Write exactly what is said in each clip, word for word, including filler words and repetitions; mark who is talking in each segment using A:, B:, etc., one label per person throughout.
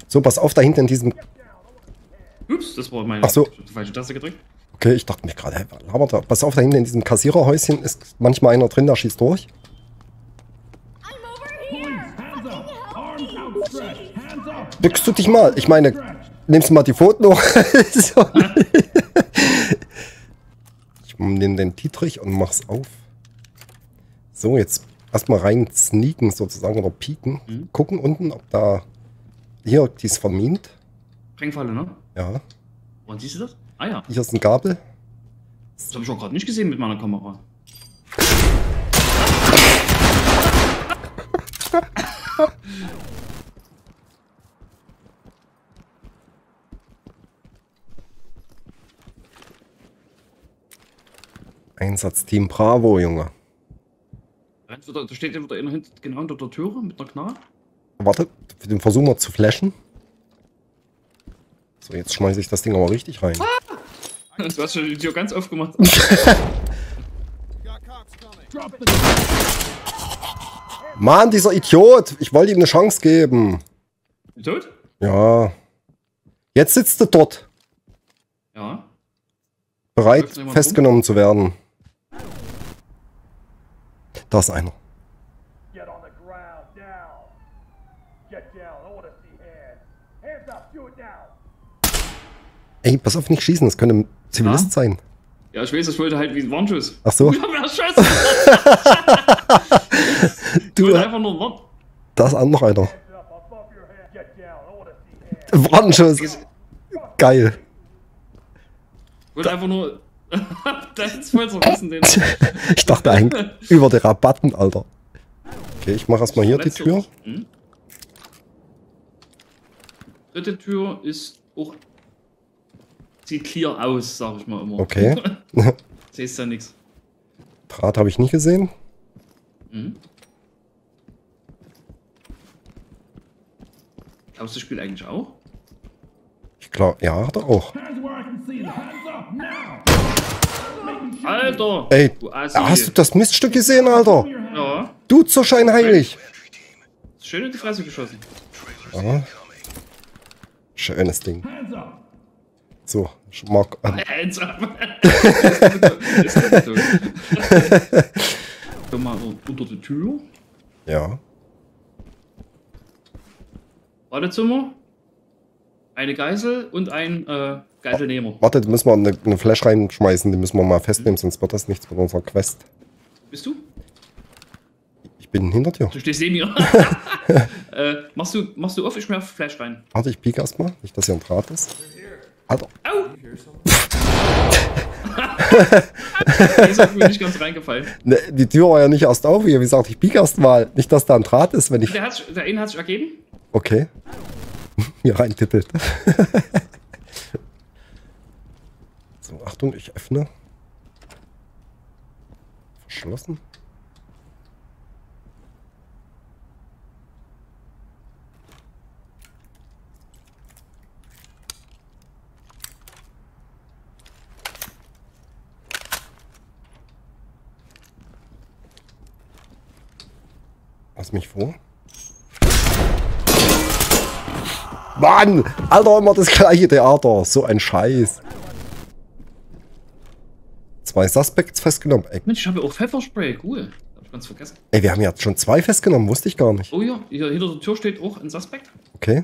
A: So, pass auf, da hinten in diesem...
B: Ups, das war meine
A: Ach so.
B: falsche Taste gedrückt.
A: Okay, ich dachte mich gerade, hey, was labert da? Pass auf, da hinten in diesem Kassiererhäuschen ist manchmal einer drin, der schießt durch. Bückst du dich mal? Ich meine, nimmst du mal die Pfoten hoch? So. Ich nehme den Dietrich und mach's auf. So, jetzt erstmal rein sneaken sozusagen oder pieken. Mhm. Gucken unten, ob da... Hier, die ist vermint.
B: Sprengfalle, ne?
A: Ja.
B: Woran siehst du das? Ah ja.
A: Hier ist ein Gabel.
B: Das habe ich auch gerade nicht gesehen mit meiner Kamera.
A: Einsatzteam Bravo, Junge.
B: Da steht der wieder hinten genau unter der Türe mit einer Knarre.
A: Warte, den versuchen wir zu flashen. So, jetzt schmeiße ich das Ding aber richtig rein.
B: Ah! Du hast schon die Tür ganz aufgemacht.
A: Mann, dieser Idiot! Ich wollte ihm eine Chance geben.
B: Tot?
A: Ja. Jetzt sitzt er dort.
B: Ja.
A: Bereit, festgenommen zu werden. Da ist einer. Ey, pass auf, nicht schießen, das könnte ein Zivilist ja. sein.
B: Ja, ich weiß, ich wollte halt wie ein Warnschuss.
A: Ach so.
B: Ich hab mir Scheiße.
A: Du,
B: ich wollte einfach nur warten.
A: Da ist auch noch einer. Warnschuss. Geil.
B: Ich wollte einfach nur... Das ist voll so wissen, den...
A: Ich dachte eigentlich über die Rabatten, Alter. Okay, ich mache erstmal hier die Tür.
B: Hm? Dritte Tür ist auch... Sieht clear aus, sag ich mal immer.
A: Okay.
B: Siehst ja nichts.
A: Draht habe ich nicht gesehen.
B: Mhm. Glaubst du, das Spiel eigentlich auch?
A: Ich glaube, ja, hat er auch.
B: Alter!
A: Ey,
B: du Assi.
A: Hast du das Miststück gesehen, Alter?
B: Ja.
A: Du zur Scheinheilig.
B: Schön in die Fresse geschossen.
A: Ja. Schönes Ding. So, ich mag... Ähm.
B: Hands up! Komm mal unter die Tür.
A: Ja.
B: Badezimmer. Eine Geisel und ein äh, Geiselnehmer.
A: Warte, da müssen wir eine, eine Flash reinschmeißen, die müssen wir mal festnehmen, mhm. sonst wird das nichts mit unserer Quest.
B: Bist du?
A: Ich bin hinter dir.
B: Du stehst neben mir. äh, machst du, machst du auf, ich schmeiß Flash rein.
A: Warte, ich pieke erstmal, nicht, dass hier ein Draht ist. Alter.
B: Au! ist mir nicht ganz reingefallen.
A: Ne, die Tür war ja nicht erst auf, wie gesagt, ich pieke erst mal. Nicht, dass da ein Draht ist, wenn ich...
B: Der, hat, der eine hat sich ergeben.
A: Okay. Hier rein tippelt. So, Achtung, ich öffne. Verschlossen. Lass mich vor. Mann! Alter, immer das gleiche Theater. So ein Scheiß. Zwei Suspects festgenommen. Ey.
B: Mensch, ich habe auch Pfefferspray. Cool. Hab ich ganz vergessen.
A: Ey, wir haben jetzt schon zwei festgenommen. Wusste ich gar nicht.
B: Oh ja, hier hinter der Tür steht auch ein Suspect.
A: Okay.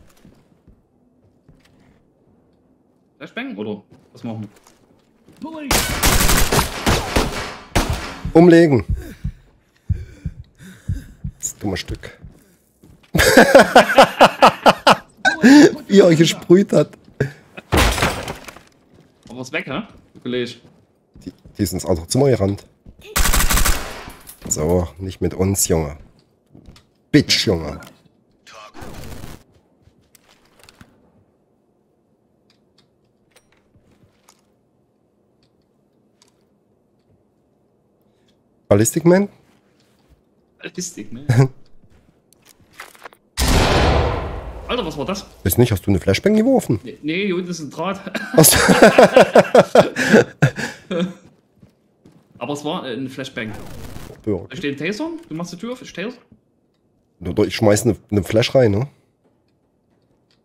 B: Flashbang oder was machen wir?
A: Umlegen. Das dumme Stück. Wie er euch gesprüht hat.
B: Aber was weg, hä? Kollege.
A: Die, die ist ins andere Zimmer gerannt. So, nicht mit uns, Junge. Bitch, Junge. Ballistic Man?
B: Ballistic Man? Alter, was war das?
A: Ist nicht, hast du eine Flashbang geworfen?
B: Nee, nee, hier unten ist ein Draht. Aber es war äh, ein Flashbang.
A: Ja.
B: Da steht ein Taser, du machst die Tür auf, ich taser.
A: Oder ich schmeiß eine, eine Flash rein, ne?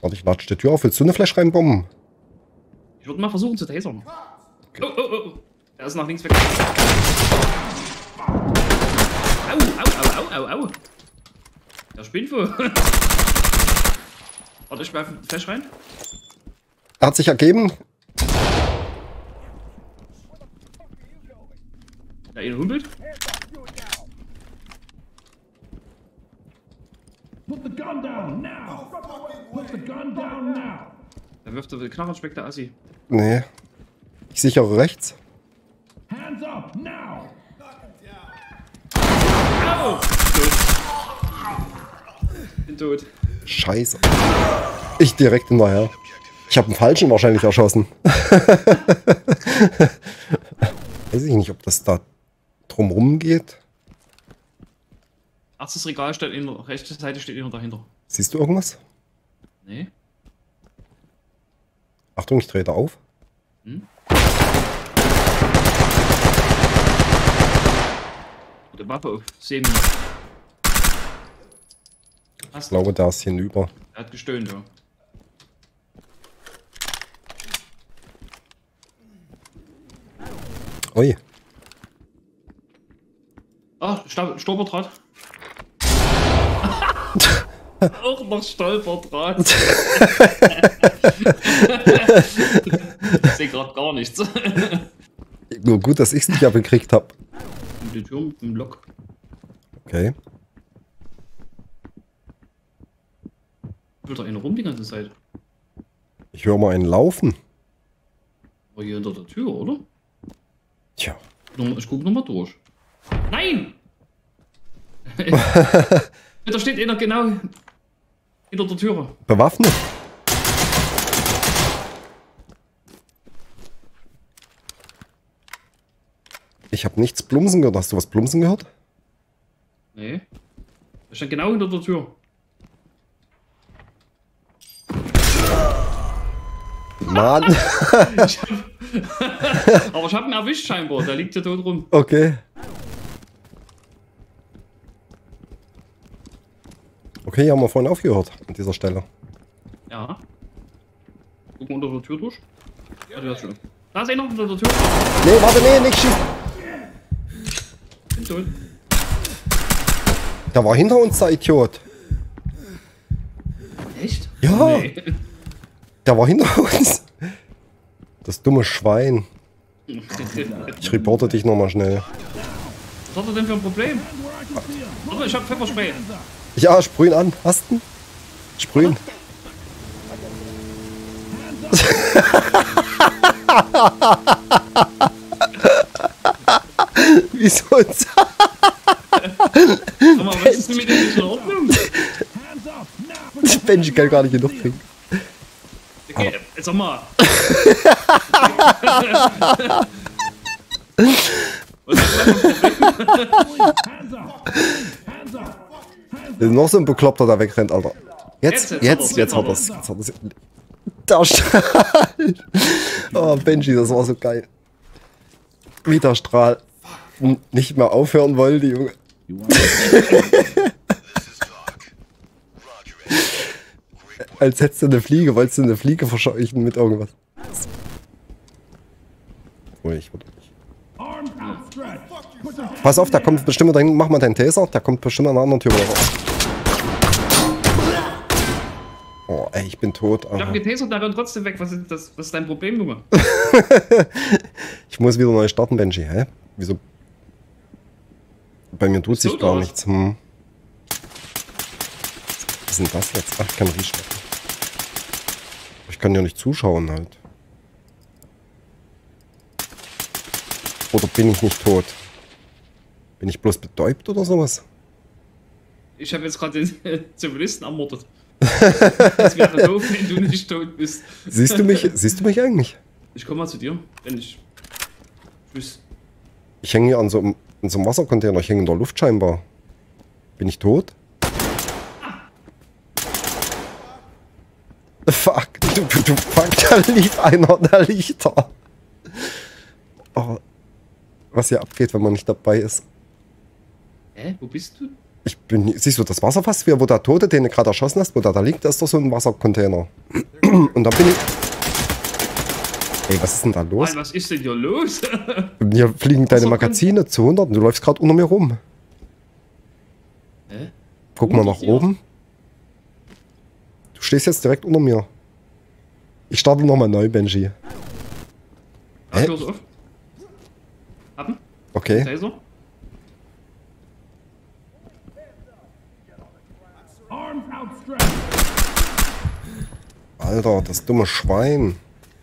A: Warte, ich latsche die Tür auf. Willst du eine Flash reinbomben?
B: Ich würde mal versuchen zu tasern. Okay. Oh, oh, oh. Er ist nach links weg. Au, au, au, au, au, au. Der spinnt wohl. Warte, ich werfe Flash rein.
A: Er hat sich ergeben.
B: Der eine humpelt.
C: Put the gun down now! Put the gun down now!
B: Da wirft er den Knarren, schmeckt der Assi.
A: Nee. Ich sichere rechts.
C: Hands up now!
B: Au! Tot. Bin tot.
A: Scheiße. Ich direkt hinterher. Ich habe einen Falschen wahrscheinlich erschossen. Weiß ich nicht, ob das da drumrum geht.
B: Erstes Regal steht in der rechten Seite, steht immer dahinter.
A: Siehst du irgendwas?
B: Nee.
A: Achtung, ich drehe da auf.
B: Hm? Gute Waffe auf Semi.
A: Ich glaube, der ist hinüber.
B: Er hat gestöhnt, ja.
A: Ui.
B: Ah, Stolperdraht. Auch noch Stolperdraht. Ich sehe gerade gar nichts.
A: Nur gut, dass ich es nicht abgekriegt habe.
B: Die Tür mit dem Lock.
A: Okay.
B: Will da einer rum die ganze Zeit?
A: Ich höre mal einen laufen.
B: War hier hinter der Tür, oder?
A: Tja.
B: Ich gucke nochmal durch. Nein! Da steht einer genau hinter der Tür.
A: Bewaffnet. Ich habe nichts Plumsen gehört. Hast du was Plumsen gehört?
B: Nee. Der stand genau hinter der Tür.
A: Mann.
B: Ich hab, aber ich habe ihn erwischt scheinbar. Der liegt ja tot rum.
A: Okay. Okay, hier haben wir vorhin aufgehört an dieser Stelle.
B: Ja. Gucken wir unter der Tür durch. Ja, der ist schon. Da ist einer unter der Tür.
A: Nee, warte, nee, nicht schießen.
B: Bin tot.
A: Der war hinter uns, der Idiot.
B: Echt?
A: Ja.
B: Nee.
A: Der war hinter uns. Das dumme Schwein. Ich reporte dich nochmal schnell.
B: Was hat er denn für ein Problem? Warte, ich hab Pfefferspray.
A: Ja, sprühen an. Hast du? Sprühen. Wieso?
B: Aber was ist denn mit dem nicht in Ordnung?
A: Benji kann gar nicht genug trinken.
B: Okay, jetzt sag mal. Was ist denn das Problem?
A: Das ist noch so ein Bekloppter, der wegrennt, Alter. Jetzt,
B: Jetzt,
A: jetzt,
B: jetzt
A: jetzt
B: hat
A: hat
B: er's,
A: er es. Jetzt hat er's. Der Strahl. Oh, Benji, das war so geil. Wie der Strahl nicht mehr aufhören wollte, Junge. Als hättest du eine Fliege, wolltest du eine Fliege verscheuchen mit irgendwas. Oh, ich würde nicht. Pass auf, da kommt bestimmt dahin, mach mal deinen Taser, der kommt bestimmt an einer anderen Tür wieder raus. Oh, ey, ich bin tot.
B: Ich hab getasert, der rennt trotzdem weg. Was ist, das, was ist dein Problem, Junge?
A: Ich muss wieder neu starten, Benji, hä? Wieso? Bei mir tut sich gar nichts. Hm. Was ist denn das jetzt? Ach, ich kann Riechstoff. Ich kann ja nicht zuschauen halt. Oder bin ich nicht tot? Bin ich bloß betäubt oder sowas?
B: Ich habe jetzt gerade den Zivilisten ermordet. Das wäre doof, wenn du nicht tot bist.
A: Siehst du mich, siehst du mich eigentlich?
B: Ich komme mal zu dir, wenn ich... Tschüss.
A: Ich hänge hier an so einem, in so einem Wassercontainer, ich hänge in der Luft scheinbar. Bin ich tot? Fuck, du, du, du, fuck, da liegt einer, da liegt er. Oh, was hier abgeht, wenn man nicht dabei ist.
B: Hä? Wo bist du?
A: Ich bin. Siehst du das Wasserfass, wo der Tote, den du gerade erschossen hast, wo der da liegt, da ist doch so ein Wassercontainer. Und dann bin ich. Ey, was ist denn da los?
B: Mann, was ist denn hier los?
A: Hier fliegen deine Magazine zu hundert und du läufst gerade unter mir rum.
B: Hä?
A: Guck mal nach oben. Du stehst jetzt direkt unter mir. Ich starte nochmal neu, Benji.
B: Hä? Los auf. Haben?
A: Okay.
B: Taser?
C: Arms outstretched.
A: Alter, das dumme Schwein.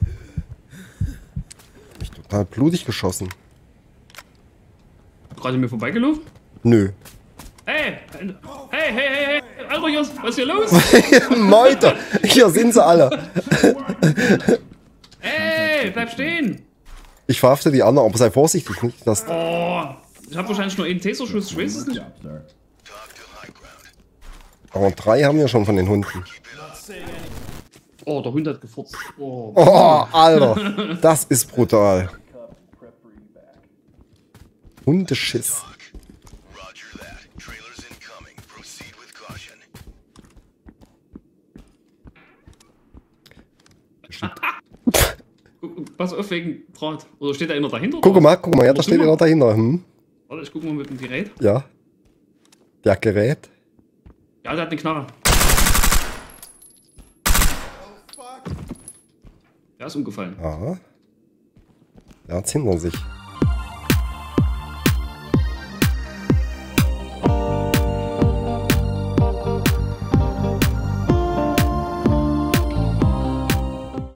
A: Ich total blutig geschossen.
B: Gerade mir vorbeigelaufen?
A: Nö.
B: Hey! Hey, hey, hey, hey! Alter, Jungs, was ist hier los?
A: Meute! Hier sind sie alle.
B: Hey, bleib stehen!
A: Ich verhafte die anderen, aber sei vorsichtig, nicht, dass...
B: Oh, ich hab wahrscheinlich nur einen Taserschuss, ich weiß es nicht.
C: Job, sir.
A: Aber drei haben wir schon von den Hunden.
B: Oh, der Hund hat gefurzt. Oh.
A: Oh, Alter. Das ist brutal. Hundeschiss.
B: Guck, pass auf wegen Draht. Oder steht da einer dahinter?
A: Guck mal, guck mal, ja, da
B: Guck
A: steht
B: mal.
A: einer dahinter. Hm?
B: Warte, ich guck mal mit dem Gerät.
A: Ja. Der Gerät.
B: Ja, der hat eine Knarre. Der ist umgefallen.
A: Ja. Der hat's hinter sich.